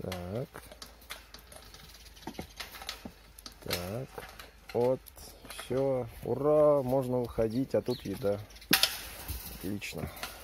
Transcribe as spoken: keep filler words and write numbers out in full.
Так. Так. Вот. Все. Ура! Можно выходить, а тут еда. Отлично.